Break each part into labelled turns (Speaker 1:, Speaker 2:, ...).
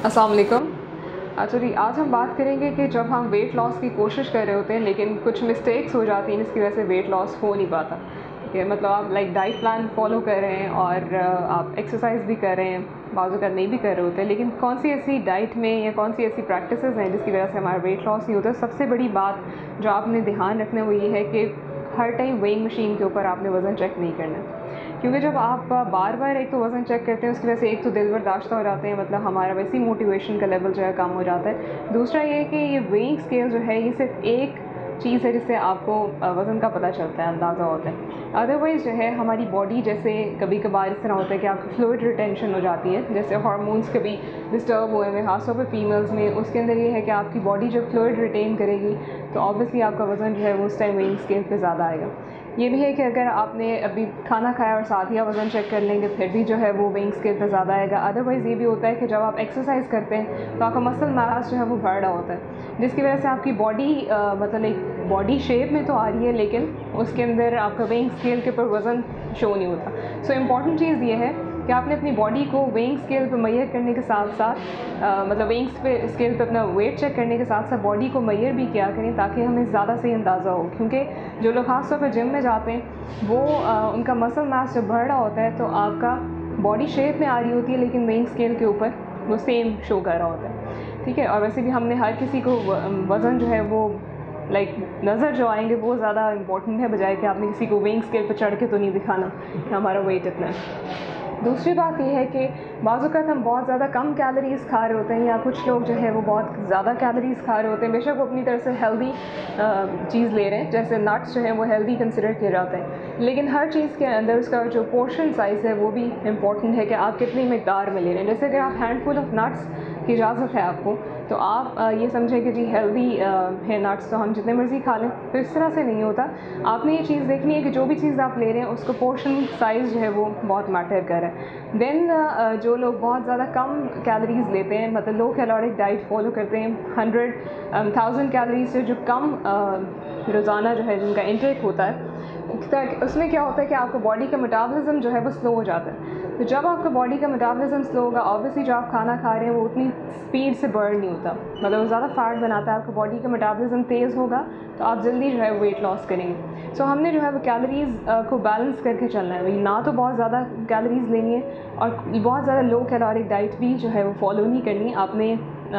Speaker 1: अस्सलाम वालेकुम। अच्छा जी, आज हम बात करेंगे कि जब हम वेट लॉस की कोशिश कर रहे होते हैं लेकिन कुछ मिस्टेक्स हो जाती हैं जिसकी वजह से वेट लॉस हो नहीं पाता। ठीक है, मतलब आप डाइट प्लान फॉलो कर रहे हैं और आप एक्सरसाइज भी कर रहे हैं, बाज़ू का नहीं भी कर रहे होते हैं, लेकिन कौन सी ऐसी डाइट में या कौन सी ऐसी प्रैक्टिसेस हैं जिसकी वजह से हमारा वेट लॉस नहीं होता। सबसे बड़ी बात जो आपने ध्यान रखना है वो ये है कि हर टाइम वेइंग मशीन के ऊपर आपने वज़न चेक नहीं करना है, क्योंकि जब आप बार बार एक तो वज़न चेक करते हैं उसकी वजह से एक तो दिल बर्दाश्त हो जाते हैं, मतलब हमारा वैसे ही मोटिवेशन का लेवल जो है कम हो जाता है। दूसरा ये है कि ये वेइंग स्केल जो है ये सिर्फ एक चीज़ है जिससे आपको वज़न का पता चलता है, अंदाज़ा होता है। अदरवाइज़ जो है हमारी बॉडी जैसे कभी कभार इस तरह होता है कि आपकी फ्लूइड रिटेंशन हो जाती है, जैसे हार्मोन्स कभी डिस्टर्ब हुए हैं खासतौर पर फीमेल्स में, उसके अंदर ये है कि आपकी बॉडी जब फ्लूइड रिटेन करेगी तो ऑब्वियसली आपका वज़न जो है वो उस टाइम वेइंग स्केल पे ज़्यादा आएगा। ये भी है कि अगर आपने अभी खाना खाया और साथ ही आप वज़न चेक कर लेंगे फिर भी जो है वो वेइंग स्केल पे ज़्यादा आएगा। अदरवाइज़ ये भी होता है कि जब आप एक्सरसाइज करते हैं तो आपका मसल मास जो है वो बढ़ रहा होता है, जिसकी वजह से आपकी बॉडी मतलब एक बॉडी शेप में तो आ रही है लेकिन उसके अंदर आपका वेइंग स्केल के ऊपर वज़न शो नहीं होता। सो इम्पॉर्टेंट चीज़ ये है कि आपने अपनी बॉडी को वेइंग स्केल पे मैयर करने के साथ साथ मतलब वेइंग स्केल पे अपना वेट चेक करने के साथ साथ बॉडी को मैयर भी किया करें ताकि हमें ज़्यादा सही अंदाज़ा हो। क्योंकि जो लोग खास तौर पर जिम में जाते हैं वो उनका मसल मास जब बढ़ रहा होता है तो आपका बॉडी शेप में आ रही होती है लेकिन वेइंग स्केल के ऊपर वो सेम शो कर रहा होता है। ठीक है, और वैसे भी हमने हर किसी को वज़न जो है वो नज़र जो आएंगे वो ज़्यादा इंपॉर्टेंट है, बजाय कि आपने किसी को वेइंग स्केल पर चढ़ के तो नहीं दिखाना कि हमारा वेट इतना है। दूसरी बात ये है कि बाज़ हम बहुत ज़्यादा कम कैलोरीज़ खा रहे होते हैं या कुछ लोग जो है वो बहुत ज़्यादा कैलोरीज़ खा रहे होते हैं। बेशक वो अपनी तरफ से हेल्दी चीज़ ले रहे हैं, जैसे नट्स जो हैं वो हेल्दी कंसिडर किए जाते हैं, लेकिन हर चीज़ के अंदर उसका जो पोर्शन साइज़ है वो भी इम्पॉर्टेंट है कि आप कितनी मकदार में ले रहे हैं। जैसे अगर आप हैंडफुल ऑफ नट्स की इजाज़त है आपको तो आप ये समझें कि जी हेल्दी है नट्स तो हम जितने मर्ज़ी खा लें, तो इस तरह से नहीं होता। आपने ये चीज़ देखनी है कि जो भी चीज़ आप ले रहे हैं उसको पोर्शन साइज़ जो है वो बहुत मैटर कर रहा है। देन जो लोग बहुत ज़्यादा कम कैलोरीज़ लेते हैं, मतलब लो कैलोरिक डाइट फॉलो करते हैं, 100,000 कैलोरीज से जो कम रोज़ाना जो है जिनका इंटेक होता है, उसमें क्या होता है कि आपको बॉडी का मेटाबॉलिज्म जो है वो स्लो हो जाता है। तो जब आपका बॉडी का मेटाबॉलिज्म स्लो होगा ऑब्वियसली जो आप खाना खा रहे हैं वो उतनी स्पीड से बर्न नहीं होता, मतलब वो ज़्यादा फैट बनाता है। आपका बॉडी का मेटाबॉलिज्म तेज़ होगा तो आप जल्दी जो है वेट लॉस करेंगे। सो हमने जो है वो कैलोरीज़ को बैलेंस करके चलना है, वही ना तो बहुत ज़्यादा कैलोरीज़ लेनी है और बहुत ज़्यादा लो कैलोरिक डाइट भी जो है वो फॉलो नहीं करनी। आपने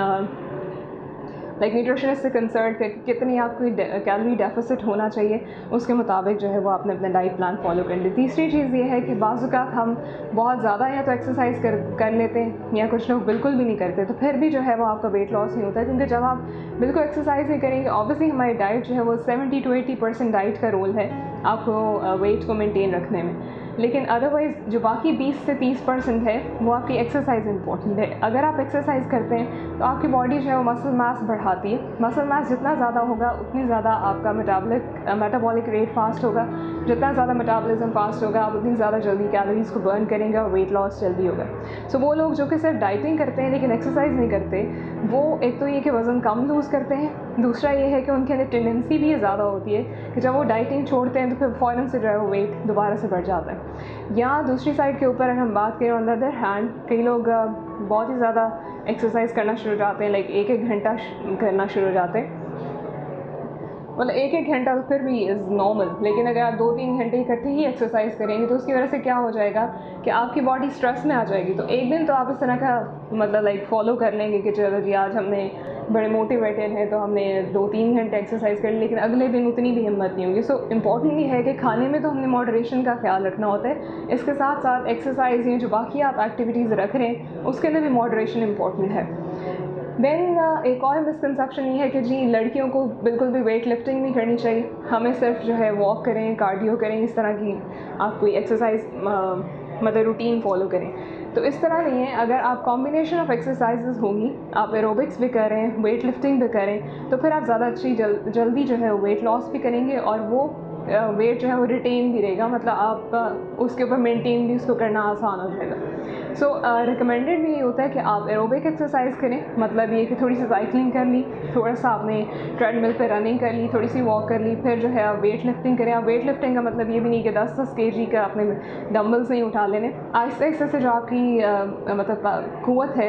Speaker 1: न्यूट्रिशनिस्ट से कंसल्ट करके कितनी आपको कैलोरी डेफिसिट होना चाहिए उसके मुताबिक जो है वो आपने अपना डाइट प्लान फॉलो कर ली। तीसरी चीज़ ये है कि बाज़ औक़ात हम बहुत ज़्यादा या तो एक्सरसाइज कर लेते हैं या कुछ लोग बिल्कुल भी नहीं करते, तो फिर भी जो है वो आपका वेट लॉस नहीं होता है, क्योंकि जब आप बिल्कुल एक्सरसाइज नहीं करेंगे ऑब्वियसली हमारी डाइट जो है वो 70 to 80% डाइट का रोल है आपको वेट को मेनटेन रखने में, लेकिन अदरवाइज़ जो बाकी 20 से 30% है वो आपकी एक्सरसाइज इंपॉर्टेंट है। अगर आप एक्सरसाइज करते हैं तो आपकी बॉडी जो है वो मसल मास बढ़ाती है। मसल मास जितना ज़्यादा होगा उतनी ज़्यादा आपका मेटाबॉलिक रेट फास्ट होगा, जितना ज़्यादा मेटाबॉलिज्म फास्ट होगा आप उतनी ज़्यादा जल्दी कैलोरीज़ को बर्न करेंगे और वेट लॉस जल्दी होगा। सो वो लोग जो कि सिर्फ डाइटिंग करते हैं लेकिन एक्सरसाइज नहीं करते, वो एक तो ये कि वज़न कम लूज़ करते हैं, दूसरा ये है कि उनके अंदर टेंडेंसी भी ये ज़्यादा होती है कि जब वो डाइटिंग छोड़ते हैं तो फिर फ़ौरन से जो है वो वेट दोबारा से बढ़ जाता है। या दूसरी साइड के ऊपर अगर हम बात करें ऑन द अदर हैंड, कई लोग बहुत ही ज़्यादा एक्सरसाइज करना शुरू हो जाते हैं, एक एक घंटा करना शुरू हो जाते हैं, मतलब एक एक घंटा तो फिर भी इज़ नॉर्मल, लेकिन अगर आप 2-3 घंटे इकट्ठे ही एक्सरसाइज करेंगे तो उसकी वजह से क्या हो जाएगा कि आपकी बॉडी स्ट्रेस में आ जाएगी। तो एक दिन तो आप इस तरह का मतलब फॉलो कर लेंगे कि चलो जी आज हमने बड़े मोटिवेटेड हैं तो हमने 2-3 घंटे एक्सरसाइज कर ली, लेकिन अगले दिन उतनी भी हिम्मत नहीं होगी। सो इम्पॉर्टेंट ये है कि खाने में तो हमने मॉडरेशन का ख्याल रखना होता है, इसके साथ साथ एक्सरसाइज या जो बाकी आप एक्टिविटीज़ रख रहे हैं उसके अंदर भी मॉडरेशन इम्पॉर्टेंट है। देन एक और मिसकंसेप्शन ये है कि जी लड़कियों को बिल्कुल भी वेट लिफ्टिंग नहीं करनी चाहिए, हमें सिर्फ जो है वॉक करें, कार्डियो करें, इस तरह की आप कोई एक्सरसाइज मतलब रूटीन फॉलो करें। तो इस तरह नहीं है, अगर आप कॉम्बिनेशन ऑफ एक्सरसाइजेज होंगी, आप एरोबिक्स भी करें, वेट लिफ्टिंग भी करें, तो फिर आप ज़्यादा अच्छी जल्दी जो है वेट लॉस भी करेंगे और वो वेट जो है वो रिटेन भी रहेगा, मतलब आप उसके ऊपर मेंटेन भी उसको करना आसान हो जाएगा। सो रिकमेंडेड भी ये होता है कि आप एरोबिक एक्सरसाइज करें, मतलब ये कि थोड़ी सी साइकिलिंग कर ली, थोड़ा सा आपने ट्रेडमिल पे रनिंग कर ली, थोड़ी सी वॉक कर ली, फिर जो है आप वेट लिफ्टिंग करें। आप वेट लिफ्टिंग का मतलब ये भी नहीं कि 10-10 kg का आपने डम्बल्स नहीं उठा लेने, आहिस्ता आहिस्ता से जो आपकी मतलब क़ुव्वत है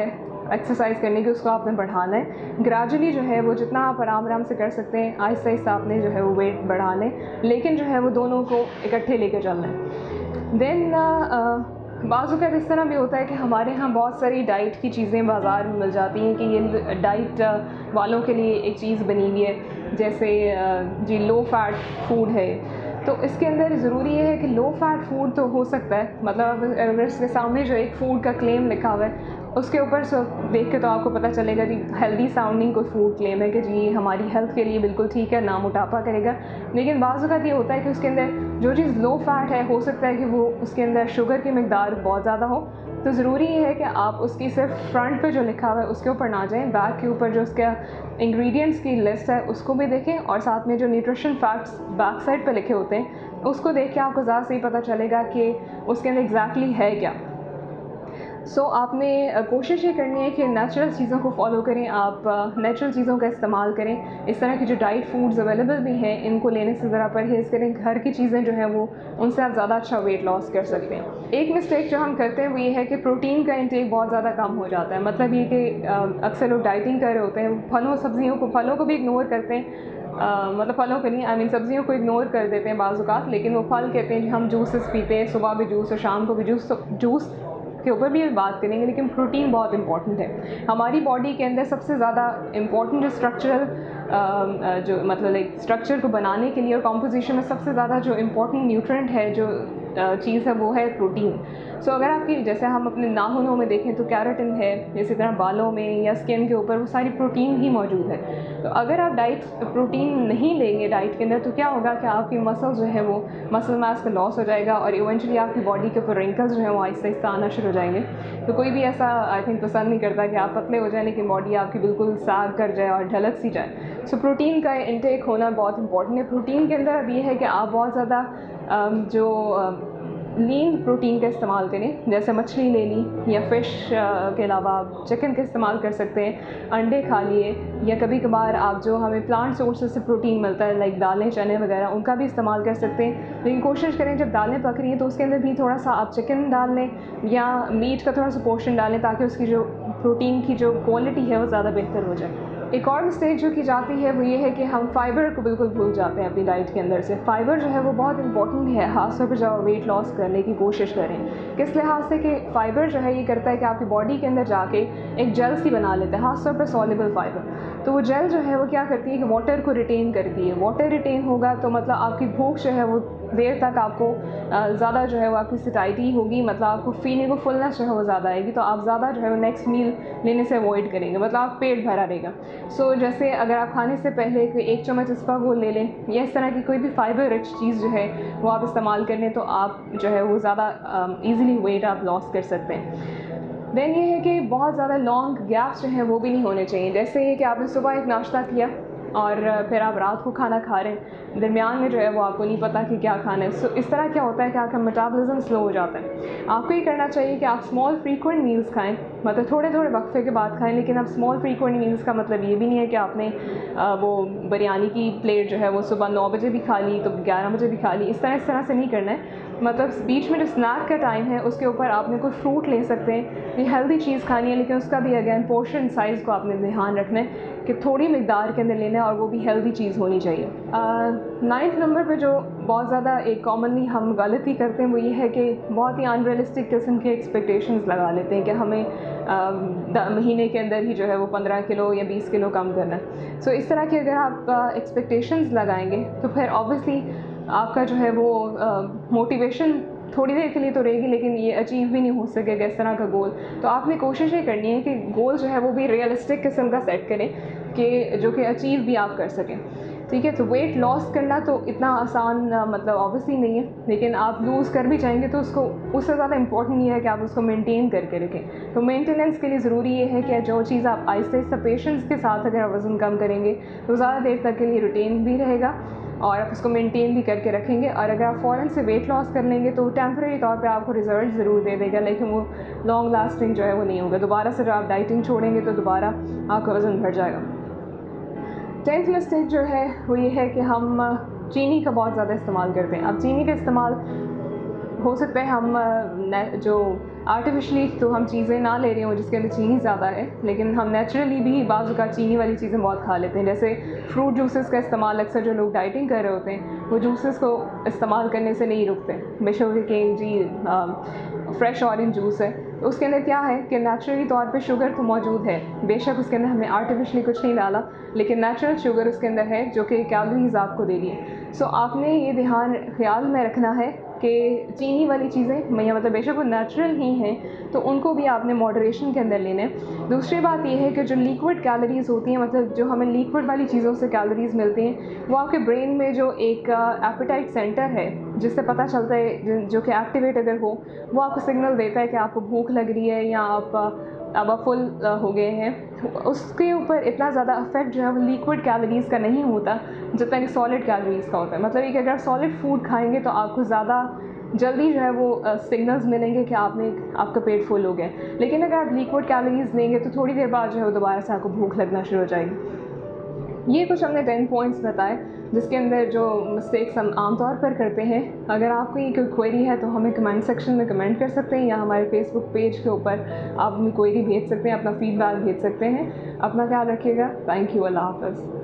Speaker 1: एक्सरसाइज करने की उसको आपने बढ़ाना है। ग्रेजुअली जो है वो जितना आप आराम आराम से कर सकते हैं आहिस्ता आहिस्ता आपने जो है वो वेट बढ़ा लें, लेकिन जो है वो दोनों को इकट्ठे लेके चलना है। देन बाज़ औक़ात इस तरह भी होता है कि हमारे यहाँ बहुत सारी डाइट की चीज़ें बाज़ार में मिल जाती हैं कि ये डाइट वालों के लिए एक चीज़ बनी हुई है, जैसे जी लो फैट फूड है। तो इसके अंदर ज़रूरी ये है कि लो फैट फूड तो हो सकता है, मतलब अगर इसके सामने जो एक फ़ूड का क्लेम लिखा हुआ है उसके ऊपर से देख के तो आपको पता चलेगा जी हेल्दी साउंडिंग कोई फूड क्लेम है कि जी हमारी हेल्थ के लिए बिल्कुल ठीक है, ना मोटापा करेगा। लेकिन बाज़ औक़ात ये होता है कि उसके अंदर जो चीज़ लो फैट है हो सकता है कि वो उसके अंदर शुगर की मिकदार बहुत ज़्यादा हो। तो ज़रूरी ये है कि आप उसकी सिर्फ फ्रंट पे जो लिखा हुआ है उसके ऊपर ना जाएं, बैक के ऊपर जो उसका इंग्रेडिएंट्स की लिस्ट है उसको भी देखें, और साथ में जो न्यूट्रिशन फैक्ट्स बैक साइड पे लिखे होते हैं उसको देख के आपको ज़्यादा सही पता चलेगा कि उसके अंदर एग्जैक्टली है क्या। सो आपने कोशिश ये करनी है कि नेचुरल चीज़ों को फॉलो करें, आप नेचुरल चीज़ों का इस्तेमाल करें। इस तरह की जो डाइट फूड्स अवेलेबल भी हैं इनको लेने से ज़रा परहेज़ करें। घर की चीज़ें जो हैं वो उनसे आप ज़्यादा अच्छा वेट लॉस कर सकते हैं। एक मिस्टेक जो हम करते हैं वो ये है कि प्रोटीन का इंटेक बहुत ज़्यादा कम हो जाता है। मतलब ये कि अक्सर लोग डाइटिंग कर रहे होते हैं, फलों को भी इग्नोर करते हैं। मतलब फलों को नहीं, आई मीन सब्जियों को इग्नोर कर देते हैं बाज़ औक़ात, लेकिन वो फल कहते हैं कि हम जूसेस पीते हैं, सुबह भी जूस और शाम को भी जूस के ऊपर भी बात करेंगे। लेकिन प्रोटीन बहुत इंपॉर्टेंट है हमारी बॉडी के अंदर। सबसे ज़्यादा इम्पॉर्टेंट जो स्ट्रक्चरल जो मतलब लाइक स्ट्रक्चर को बनाने के लिए और कॉम्पोजिशन में सबसे ज़्यादा जो इम्पॉर्टेंट न्यूट्रिएंट है, जो चीज़ है वो है प्रोटीन। सो अगर आपकी जैसे हम अपने नाखूनों में देखें तो कैराटिन है, इसी तरह बालों में या स्किन के ऊपर वो सारी प्रोटीन ही मौजूद है। तो अगर आप प्रोटीन नहीं लेंगे डाइट के अंदर तो क्या होगा कि आपकी मसल जो है वो मसल मास का लॉस हो जाएगा और इवेंचुअली आपकी बॉडी के ऊपर रिंकल्स जो है वो आहिस्ता आहिस्ता आना शुरू हो जाएंगे। तो कोई भी ऐसा आई थिंक पसंद नहीं करता कि आप पतले हो जाए लेकिन बॉडी आपकी बिल्कुल साग कर जाए और ढलक सी जाए। सो प्रोटीन का इंटेक होना बहुत इंपॉर्टेंट है। प्रोटीन के अंदर अब ये है कि आप बहुत ज़्यादा जो लीन प्रोटीन का इस्तेमाल करें, जैसे मछली ले ली या फ़िश के अलावा आप चिकन का इस्तेमाल कर सकते हैं, अंडे खा लिए, या कभी कभार आप जो हमें प्लांट सोर्सेज से प्रोटीन मिलता है लाइक दालें चने वगैरह उनका भी इस्तेमाल कर सकते हैं। लेकिन कोशिश करें जब दालें पक रही हैं तो उसके अंदर भी थोड़ा सा आप चिकन डाल लें या मीट का थोड़ा सा पोर्शन डालें ताकि उसकी जो प्रोटीन की जो क्वालिटी है वो ज़्यादा बेहतर हो जाए। एक और मिस्टेक जो की जाती है वो ये है कि हम फाइबर को बिल्कुल भूल जाते हैं अपनी डाइट के अंदर से। फाइबर जो है वो बहुत इंपॉर्टेंट है, खासतौर पर जब वेट लॉस करने की कोशिश करें। किस लिहाज से कि फ़ाइबर जो है ये करता है कि आपकी बॉडी के अंदर जाके एक जेल सी बना लेता है, खासतौर पर सॉल्युबल फाइबर। तो वो जेल जो है वो क्या करती है कि वाटर को रिटेन करती है। वाटर रिटेन होगा तो मतलब आपकी भूख जो है वो देर तक आपको ज़्यादा जो है वो आपकी सटाइटी होगी, मतलब आपको फीलिंग को फुलनेस जो है वो ज़्यादा आएगी। तो आप ज़्यादा जो है वो नेक्स्ट मील लेने से अवॉइड करेंगे, मतलब आप पेट भरा रहेगा। सो जैसे अगर आप खाने से पहले कोई 1 चम्मच इसबगोल ले लें या इस तरह की कोई भी फाइबर रिच चीज़ जो है वो आप इस्तेमाल कर लें तो आप जो है वो ज़्यादा ईज़िली वेट आप लॉस कर सकते हैं। देन ये है कि बहुत ज़्यादा लॉन्ग गैप्स जो हैं वो भी नहीं होने चाहिए। जैसे कि आपने सुबह एक नाश्ता किया और फिर आप रात को खाना खा रहे हैं, दरमियान में जो है वो आपको नहीं पता कि क्या खाना है। सो इस तरह क्या होता है कि आपका मेटाबॉलिज्म स्लो हो जाता है। आपको ये करना चाहिए कि आप स्मॉल फ्रीक्वेंट मील्स खाएं, मतलब थोड़े थोड़े वक्फे के बाद खाएं। लेकिन आप स्मॉल फ्रीक्वेंट मील्स का मतलब ये भी नहीं है कि आपने वो बिरयानी की प्लेट जो है वो सुबह 9 बजे भी खा ली तो 11 बजे भी खा ली, इस तरह से नहीं करना है। मतलब बीच में जो स्नैक का टाइम है उसके ऊपर आपने कोई फ्रूट ले सकते हैं, ये हेल्दी चीज़ खानी है, लेकिन उसका भी अगेन पोर्शन साइज़ को आपने ध्यान रखना है कि थोड़ी मिकदार के अंदर लेना है और वो भी हेल्दी चीज़ होनी चाहिए। 9th नंबर पे जो बहुत ज़्यादा एक कॉमनली हम गलती करते हैं वो ये है कि बहुत ही अनरियलिस्टिक किस्म के एक्सपेक्टेशंस लगा लेते हैं कि हमें महीने के अंदर ही जो है वो 15 किलो या 20 किलो कम करना है। सो इस तरह की अगर आप एक्सपेक्टेशंस लगाएंगे तो फिर ऑब्वियसली आपका जो है वो मोटिवेशन थोड़ी देर के लिए तो रहेगी, लेकिन ये अचीव भी नहीं हो सकेगा इस तरह का गोल। तो आपने कोशिश ये करनी है कि गोल जो है वो भी रियलिस्टिक किस्म का सेट करें कि जो कि अचीव भी आप कर सकें। ठीक है, तो वेट लॉस करना तो इतना आसान मतलब ऑब्वियसली नहीं है, लेकिन आप लूज़ कर भी चाहेंगे तो उसको उससे ज़्यादा इंपॉर्टेंट ये है कि आप उसको मेंटेन करके रखें। तो मेंटेनेंस के लिए ज़रूरी ये है कि जो चीज़ आप आहिस्ता आहिस्ता पेशेंस के साथ अगर आप वज़न कम करेंगे तो ज़्यादा देर तक के लिए रिटेन भी रहेगा और आप उसको मेंटेन भी करके रखेंगे। और अगर आप फ़ौरन से वेट लॉस कर लेंगे तो टेम्परेरी तौर पे आपको रिज़ल्ट ज़रूर दे देगा, लेकिन वो लॉन्ग लास्टिंग जो है वो नहीं होगा। दोबारा से जब आप डाइटिंग छोड़ेंगे तो दोबारा आपका वज़न बढ़ जाएगा। 10th मिस्टेक जो है वो ये है कि हम चीनी का बहुत ज़्यादा इस्तेमाल करते हैं। अब चीनी का इस्तेमाल हो सकता है हम जो आर्टिफिशली तो हम चीज़ें ना ले रहे हों जिसके अंदर चीनी ज़्यादा है, लेकिन हम नेचुरली भी बाज़ का चीनी वाली चीज़ें बहुत खा लेते हैं। जैसे फ्रूट जूसेस का इस्तेमाल अक्सर जो लोग डाइटिंग कर रहे होते हैं वो जूसेस को इस्तेमाल करने से नहीं रुकते। बेशक कि जी फ्रेश ऑरेंज जूस है तो उसके अंदर क्या है कि नेचुरली तौर पे शुगर तो मौजूद है, बेशक उसके अंदर हमने आर्टिफिशली कुछ नहीं डाला, लेकिन नेचुरल शुगर उसके अंदर है जो कि कैलोरीज आपको दे रही है। सो आपने ये ख्याल में रखना है कि चीनी वाली चीज़ें मतलब बेशक वो नेचुरल ही हैं तो उनको भी आपने मॉडरेशन के अंदर लेने। दूसरी बात ये है कि जो लिक्विड कैलोरीज़ होती हैं, मतलब जो हमें लिक्विड वाली चीज़ों से कैलोरीज़ मिलती हैं, वो आपके ब्रेन में जो एक एपेटाइट सेंटर है जिससे पता चलता है, जो कि एक्टिवेट अगर हो, वो आपको सिग्नल देता है कि आपको भूख लग रही है या अब आप फुल हो गए हैं। उसके ऊपर इतना ज़्यादा इफेक्ट जो है वो लिक्विड कैलोरीज़ का नहीं होता जितना कि सॉलिड कैलोरीज़ का होता है। मतलब ये कि अगर आप सॉलिड फूड खाएंगे तो आपको ज़्यादा जल्दी जो है वो सिग्नल्स मिलेंगे कि आपका पेट फुल हो गया। लेकिन अगर आप लिक्विड कैलोरीज़ लेंगे तो थोड़ी देर बाद जो है वो दोबारा से आपको भूख लगना शुरू हो जाएगी। ये कुछ हमने 10 पॉइंट्स बताए जिसके अंदर जो मिस्टेक्स हम आमतौर पर करते हैं। अगर आपको ये कोई क्वेरी है तो हमें कमेंट सेक्शन में कमेंट कर सकते हैं या हमारे फेसबुक पेज के ऊपर आप अपनी क्वेरी भेज सकते हैं, अपना फीडबैक भेज सकते हैं। अपना ख्याल रखिएगा। Thank you. अल्लाह हाफ़िज़।